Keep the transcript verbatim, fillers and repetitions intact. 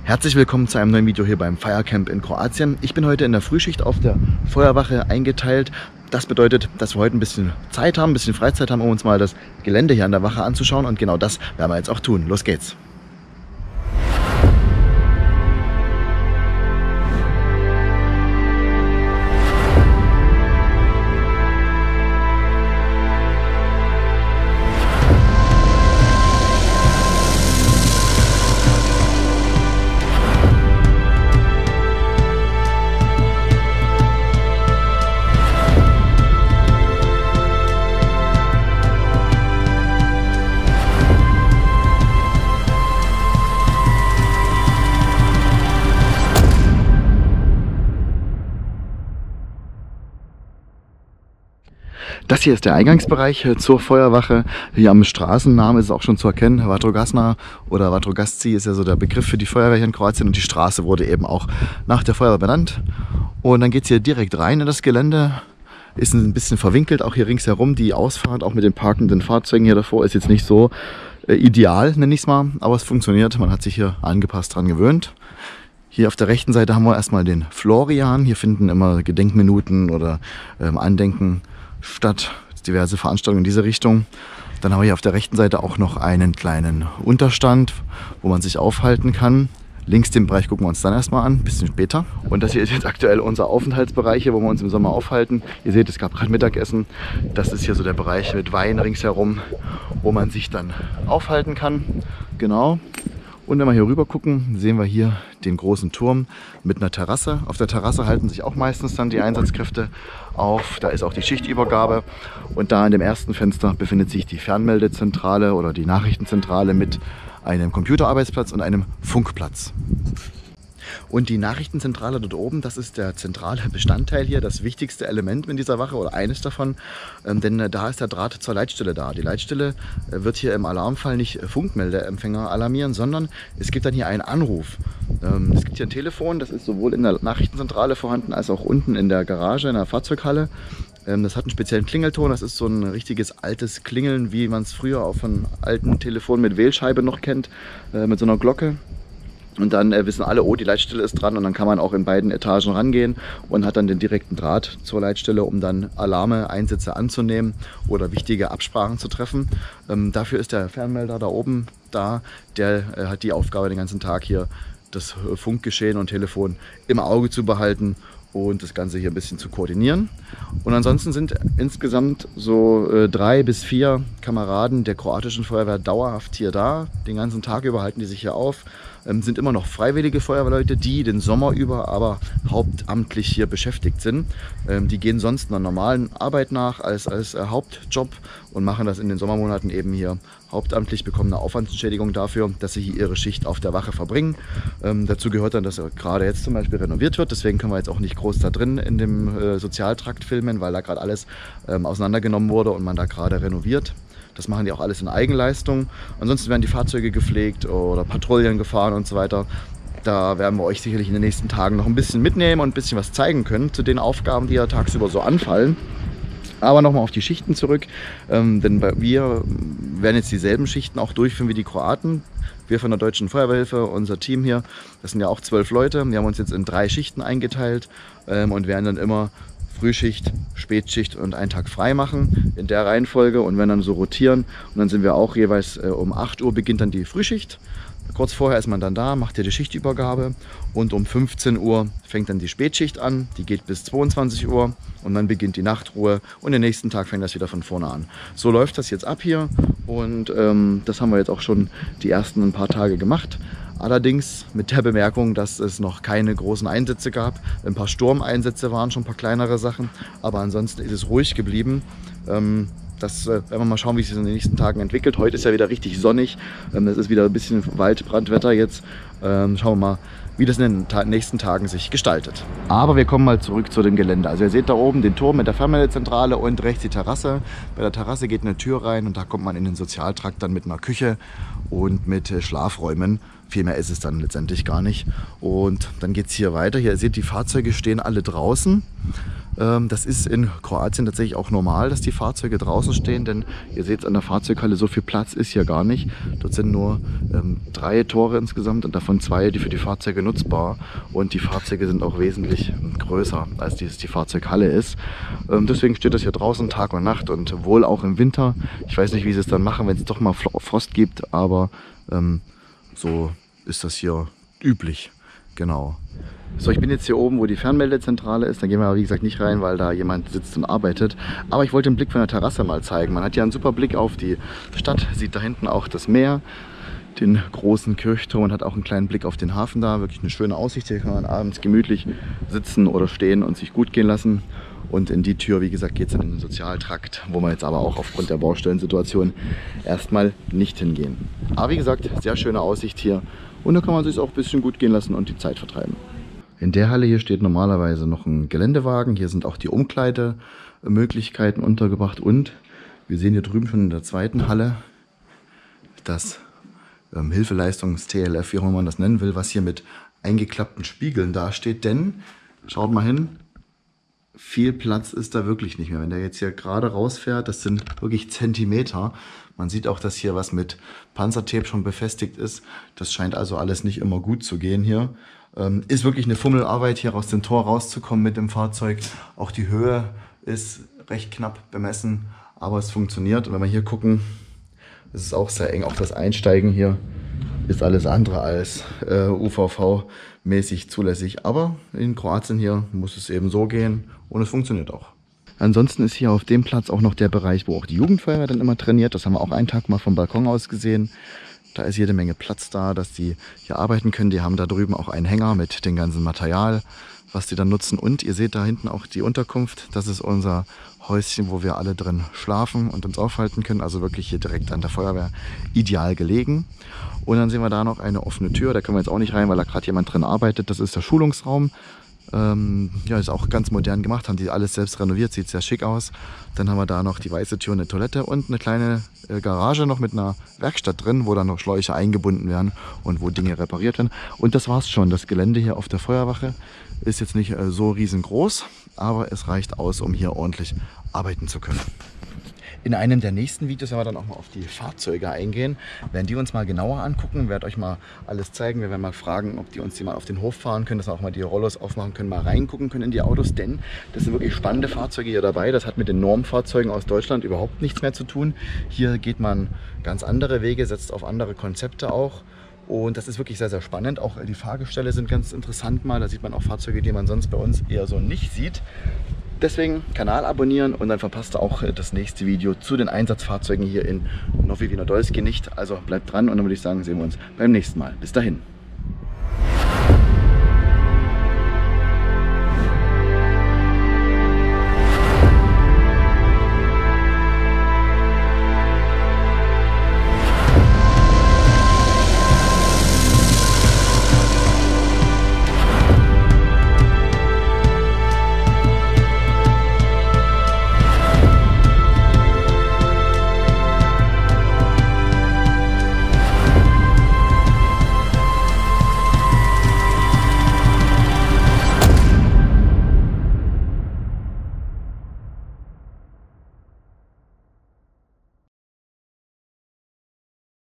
Herzlich willkommen zu einem neuen Video hier beim Feiercamp in Kroatien. Ich bin heute in der Frühschicht auf der Feuerwache eingeteilt. Das bedeutet, dass wir heute ein bisschen Zeit haben, ein bisschen Freizeit haben, um uns mal das Gelände hier an der Wache anzuschauen. Und genau das werden wir jetzt auch tun. Los geht's! Das hier ist der Eingangsbereich zur Feuerwache. Hier am Straßennamen ist es auch schon zu erkennen. Vatrogasna oder Vatrogasci ist ja so der Begriff für die Feuerwehr hier in Kroatien. Und die Straße wurde eben auch nach der Feuerwehr benannt. Und dann geht es hier direkt rein in das Gelände. Ist ein bisschen verwinkelt, auch hier ringsherum. Die Ausfahrt, auch mit den parkenden Fahrzeugen hier davor, ist jetzt nicht so äh, ideal, nenne ich es mal. Aber es funktioniert. Man hat sich hier angepasst dran gewöhnt. Hier auf der rechten Seite haben wir erstmal den Florian. Hier finden immer Gedenkminuten oder ähm, Andenken statt, diverse Veranstaltungen in diese Richtung. Dann haben wir hier auf der rechten Seite auch noch einen kleinen Unterstand, wo man sich aufhalten kann. Links den Bereich gucken wir uns dann erstmal an, ein bisschen später. Und das hier ist jetzt aktuell unser Aufenthaltsbereich, hier, wo wir uns im Sommer aufhalten. Ihr seht, es gab gerade Mittagessen. Das ist hier so der Bereich mit Wein ringsherum, wo man sich dann aufhalten kann. Genau. Und wenn wir hier rüber gucken, sehen wir hier den großen Turm mit einer Terrasse. Auf der Terrasse halten sich auch meistens dann die Einsatzkräfte auf. Da ist auch die Schichtübergabe. Und da in dem ersten Fenster befindet sich die Fernmeldezentrale oder die Nachrichtenzentrale mit einem Computerarbeitsplatz und einem Funkplatz. Und die Nachrichtenzentrale dort oben, das ist der zentrale Bestandteil hier, das wichtigste Element in dieser Wache oder eines davon, ähm, denn äh, da ist der Draht zur Leitstelle da. Die Leitstelle äh, wird hier im Alarmfall nicht Funkmeldeempfänger alarmieren, sondern es gibt dann hier einen Anruf. Ähm, es gibt hier ein Telefon, das ist sowohl in der Nachrichtenzentrale vorhanden als auch unten in der Garage, in der Fahrzeughalle. Ähm, das hat einen speziellen Klingelton, das ist so ein richtiges altes Klingeln, wie man es früher auch von alten Telefonen mit Wählscheibe noch kennt, äh, mit so einer Glocke. Und dann äh, wissen alle, oh, die Leitstelle ist dran, und dann kann man auch in beiden Etagen rangehen und hat dann den direkten Draht zur Leitstelle, um dann Alarme, Einsätze anzunehmen oder wichtige Absprachen zu treffen. Ähm, dafür ist der Fernmelder da oben da, der äh, hat die Aufgabe, den ganzen Tag hier das äh, Funkgeschehen und Telefon im Auge zu behalten und das Ganze hier ein bisschen zu koordinieren. Und ansonsten sind insgesamt so äh, drei bis vier Kameraden der kroatischen Feuerwehr dauerhaft hier da. Den ganzen Tag über halten die sich hier auf. Ähm, sind immer noch freiwillige Feuerwehrleute, die den Sommer über aber hauptamtlich hier beschäftigt sind. Ähm, die gehen sonst einer normalen Arbeit nach als, als äh, Hauptjob und machen das in den Sommermonaten eben hier hauptamtlich, bekommen eine Aufwandsentschädigung dafür, dass sie hier ihre Schicht auf der Wache verbringen. Ähm, dazu gehört dann, dass gerade jetzt zum Beispiel renoviert wird. Deswegen können wir jetzt auch nicht groß da drin in dem äh, Sozialtrakt filmen, weil da gerade alles ähm, auseinandergenommen wurde und man da gerade renoviert. Das machen die auch alles in Eigenleistung. Ansonsten werden die Fahrzeuge gepflegt oder Patrouillen gefahren und so weiter. Da werden wir euch sicherlich in den nächsten Tagen noch ein bisschen mitnehmen und ein bisschen was zeigen können zu den Aufgaben, die ja tagsüber so anfallen. Aber nochmal auf die Schichten zurück, ähm, denn wir werden jetzt dieselben Schichten auch durchführen wie die Kroaten. Wir von der Deutschen Feuerwehrhilfe, unser Team hier, das sind ja auch zwölf Leute. Wir haben uns jetzt in drei Schichten eingeteilt ähm, und werden dann immer Frühschicht, Spätschicht und einen Tag frei machen in der Reihenfolge und werden dann so rotieren. Und dann sind wir auch jeweils äh, um acht Uhr beginnt dann die Frühschicht. Kurz vorher ist man dann da, macht hier die Schichtübergabe und um fünfzehn Uhr fängt dann die Spätschicht an. Die geht bis zweiundzwanzig Uhr und dann beginnt die Nachtruhe und den nächsten Tag fängt das wieder von vorne an. So läuft das jetzt ab hier und ähm, das haben wir jetzt auch schon die ersten ein paar Tage gemacht. Allerdings mit der Bemerkung, dass es noch keine großen Einsätze gab. Ein paar Sturmeinsätze waren, schon ein paar kleinere Sachen, aber ansonsten ist es ruhig geblieben. Ähm, Das äh, werden wir mal schauen, wie es sich in den nächsten Tagen entwickelt. Heute ist ja wieder richtig sonnig. Ähm, es ist wieder ein bisschen Waldbrandwetter jetzt. Ähm, schauen wir mal, wie das in den ta nächsten Tagen sich gestaltet. Aber wir kommen mal zurück zu dem Gelände. Also ihr seht da oben den Turm mit der Fernmeldezentrale und rechts die Terrasse. Bei der Terrasse geht eine Tür rein und da kommt man in den Sozialtrakt dann mit einer Küche und mit äh, Schlafräumen. Viel mehr ist es dann letztendlich gar nicht. Und dann geht es hier weiter. Hier seht ihr, die Fahrzeuge stehen alle draußen. Das ist in Kroatien tatsächlich auch normal, dass die Fahrzeuge draußen stehen, denn ihr seht an der Fahrzeughalle, so viel Platz ist hier gar nicht. Dort sind nur ähm, drei Tore insgesamt und davon zwei, die für die Fahrzeuge nutzbar. Und die Fahrzeuge sind auch wesentlich größer, als dies die Fahrzeughalle ist. Ähm, deswegen steht das hier draußen Tag und Nacht und wohl auch im Winter. Ich weiß nicht, wie sie es dann machen, wenn es doch mal Frost gibt, aber ähm, so ist das hier üblich. Genau. So, ich bin jetzt hier oben, wo die Fernmeldezentrale ist. Da gehen wir aber wie gesagt nicht rein, weil da jemand sitzt und arbeitet. Aber ich wollte den Blick von der Terrasse mal zeigen. Man hat ja einen super Blick auf die Stadt, sieht da hinten auch das Meer, den großen Kirchturm und hat auch einen kleinen Blick auf den Hafen da. Wirklich eine schöne Aussicht. Hier kann man abends gemütlich sitzen oder stehen und sich gut gehen lassen. Und in die Tür, wie gesagt, geht es dann in den Sozialtrakt, wo wir jetzt aber auch aufgrund der Baustellensituation erstmal nicht hingehen. Aber wie gesagt, sehr schöne Aussicht hier. Und da kann man sich auch ein bisschen gut gehen lassen und die Zeit vertreiben. In der Halle hier steht normalerweise noch ein Geländewagen. Hier sind auch die Umkleidemöglichkeiten untergebracht. Und wir sehen hier drüben schon in der zweiten Halle das ähm, Hilfeleistungs-T L F, wie auch immer man das nennen will, was hier mit eingeklappten Spiegeln dasteht. Denn, schaut mal hin, viel Platz ist da wirklich nicht mehr. Wenn der jetzt hier gerade rausfährt, das sind wirklich Zentimeter. Man sieht auch, dass hier was mit Panzertape schon befestigt ist. Das scheint also alles nicht immer gut zu gehen hier. Ähm, ist wirklich eine Fummelarbeit, hier aus dem Tor rauszukommen mit dem Fahrzeug. Auch die Höhe ist recht knapp bemessen, aber es funktioniert. Und wenn wir hier gucken, ist es auch sehr eng. Auch das Einsteigen hier ist alles andere als äh, U V V-mäßig zulässig. Aber in Kroatien hier muss es eben so gehen und es funktioniert auch. Ansonsten ist hier auf dem Platz auch noch der Bereich, wo auch die Jugendfeuerwehr dann immer trainiert. Das haben wir auch einen Tag mal vom Balkon aus gesehen. Da ist jede Menge Platz da, dass die hier arbeiten können. Die haben da drüben auch einen Hänger mit dem ganzen Material, was die dann nutzen. Und ihr seht da hinten auch die Unterkunft. Das ist unser Häuschen, wo wir alle drin schlafen und uns aufhalten können. Also wirklich hier direkt an der Feuerwehr ideal gelegen. Und dann sehen wir da noch eine offene Tür. Da können wir jetzt auch nicht rein, weil da gerade jemand drin arbeitet. Das ist der Schulungsraum. Ähm, ja, ist auch ganz modern gemacht, haben die alles selbst renoviert, sieht sehr schick aus. Dann haben wir da noch die weiße Tür, eine Toilette und eine kleine äh, Garage noch mit einer Werkstatt drin, wo dann noch Schläuche eingebunden werden und wo Dinge repariert werden. Und das war's schon. Das Gelände hier auf der Feuerwache ist jetzt nicht äh, so riesengroß, aber es reicht aus, um hier ordentlich arbeiten zu können. In einem der nächsten Videos werden wir dann auch mal auf die Fahrzeuge eingehen, werden die uns mal genauer angucken, werde euch mal alles zeigen. Wir werden mal fragen, ob die uns die mal auf den Hof fahren können, dass wir auch mal die Rollos aufmachen können, mal reingucken können in die Autos, denn das sind wirklich spannende Fahrzeuge hier dabei. Das hat mit den Normfahrzeugen aus Deutschland überhaupt nichts mehr zu tun. Hier geht man ganz andere Wege, setzt auf andere Konzepte auch. Und das ist wirklich sehr, sehr spannend. Auch die Fahrgestelle sind ganz interessant mal. Da sieht man auch Fahrzeuge, die man sonst bei uns eher so nicht sieht. Deswegen Kanal abonnieren und dann verpasst ihr auch das nächste Video zu den Einsatzfahrzeugen hier in Novi Vinodolski nicht. Also bleibt dran und dann würde ich sagen, sehen wir uns beim nächsten Mal. Bis dahin.